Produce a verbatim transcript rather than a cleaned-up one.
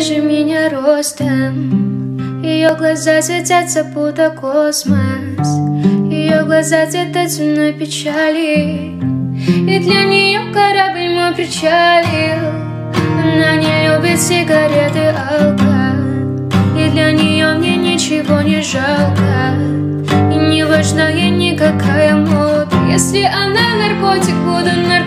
ниже меня ростом. Ее глаза светятся, будто космос. Ее глаза цвета темной печали. И для нее корабль мой причалил. Она не любит сигареты, алкоголь. И для нее мне ничего не жалко. И не важна ей никакая мода. Если она наркотик, буду наркотик.